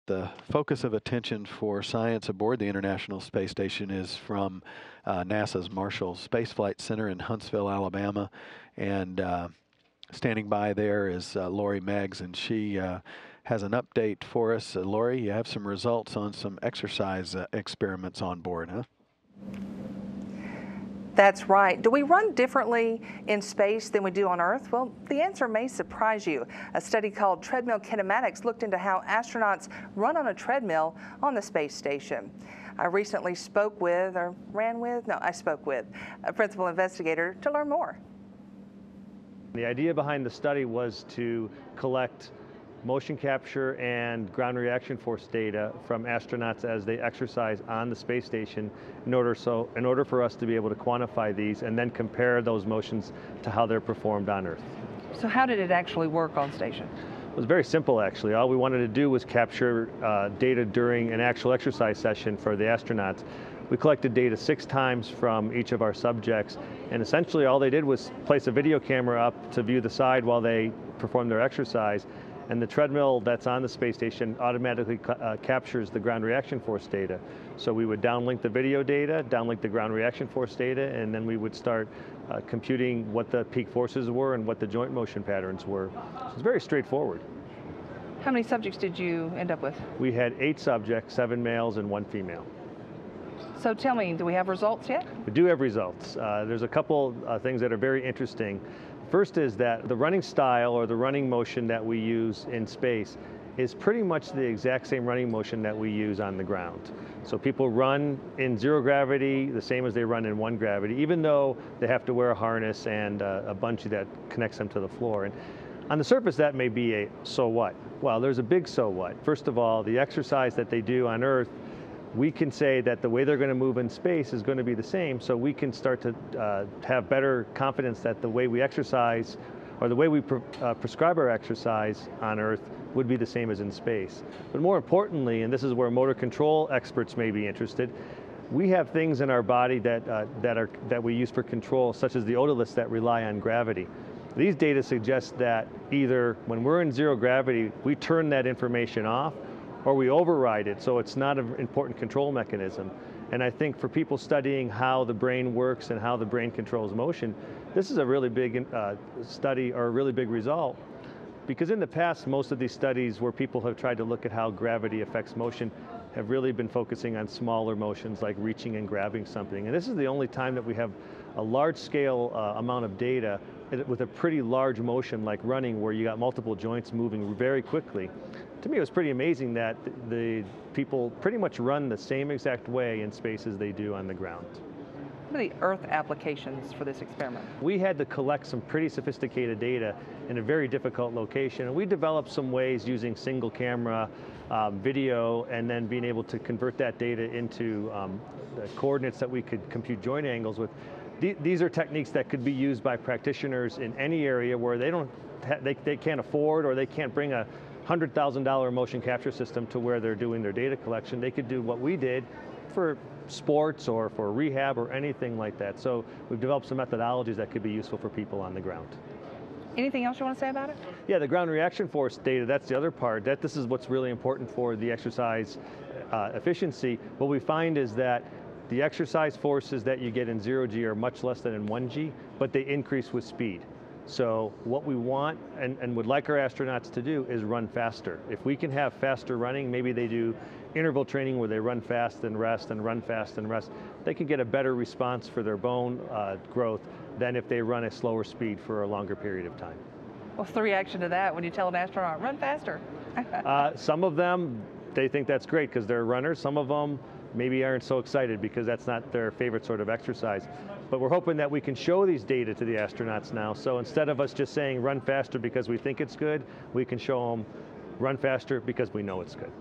The focus of attention for science aboard the International Space Station is from NASA's Marshall Space Flight Center in Huntsville, Alabama. And standing by there is Lori Meggs, and she has an update for us. Lori, you have some results on some exercise experiments on board, huh? That's right. Do we run differently in space than we do on Earth? Well, the answer may surprise you. A study called Treadmill Kinematics looked into how astronauts run on a treadmill on the space station. I recently spoke with a principal investigator to learn more. The idea behind the study was to collect motion capture and ground reaction force data from astronauts as they exercise on the space station in order for us to be able to quantify these and then compare those motions to how they're performed on Earth. So how did it actually work on station? It was very simple, actually. All we wanted to do was capture data during an actual exercise session for the astronauts. We collected data 6 times from each of our subjects, and essentially all they did was place a video camera up to view the side while they performed their exercise. And the treadmill that's on the space station automatically captures the ground reaction force data. So we would downlink the video data, downlink the ground reaction force data, and then we would start computing what the peak forces were and what the joint motion patterns were. So it's very straightforward. How many subjects did you end up with? We had 8 subjects, 7 males and 1 female. So tell me, do we have results yet? We do have results. There's a couple things that are very interesting. First is that the running style or the running motion that we use in space is pretty much the exact same running motion that we use on the ground. So people run in 0 gravity the same as they run in 1 gravity, even though they have to wear a harness and a bungee that connects them to the floor. And on the surface, that may be a so what. Well, there's a big so what. First of all, the exercise that they do on Earth, we can say that the way they're going to move in space is going to be the same, so we can start to have better confidence that the way we exercise, or the way we prescribe our exercise on Earth would be the same as in space. But more importantly, and this is where motor control experts may be interested, we have things in our body that we use for control, such as the otoliths that rely on gravity. These data suggest that either when we're in 0 gravity, we turn that information off, or we override it, so it's not an important control mechanism. And I think for people studying how the brain works and how the brain controls motion, this is a really big study, or a really big result, because in the past, most of these studies where people have tried to look at how gravity affects motion have really been focusing on smaller motions like reaching and grabbing something. And this is the only time that we have a large-scale amount of data with a pretty large motion like running, where you got multiple joints moving very quickly. To me, it was pretty amazing that the people pretty much run the same exact way in space as they do on the ground. What are the Earth applications for this experiment? We had to collect some pretty sophisticated data in a very difficult location, and we developed some ways using single camera video, and then being able to convert that data into the coordinates that we could compute joint angles with. These are techniques that could be used by practitioners in any area where they can't afford, or they can't bring a $100,000 motion capture system to where they're doing their data collection. They could do what we did for sports or for rehab or anything like that. So we've developed some methodologies that could be useful for people on the ground. Anything else you want to say about it? Yeah, the ground reaction force data, that's the other part. This is what's really important for the exercise efficiency. What we find is that the exercise forces that you get in 0G are much less than in 1G, but they increase with speed. So what we want and would like our astronauts to do is run faster. If we can have faster running, maybe they do interval training where they run fast and rest and run fast and rest, they can get a better response for their bone growth than if they run a slower speed for a longer period of time. What's the reaction to that when you tell an astronaut, run faster? Some of them, they think that's great because they're runners. Some of them maybe aren't so excited because that's not their favorite sort of exercise. But we're hoping that we can show these data to the astronauts now. So instead of us just saying run faster because we think it's good, we can show them run faster because we know it's good.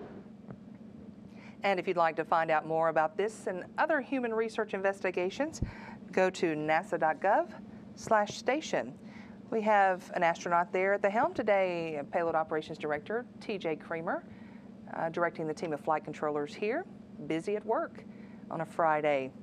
And if you'd like to find out more about this and other human research investigations, go to nasa.gov/station. We have an astronaut there at the helm today, Payload Operations Director TJ Creamer, directing the team of flight controllers here, busy at work on a Friday.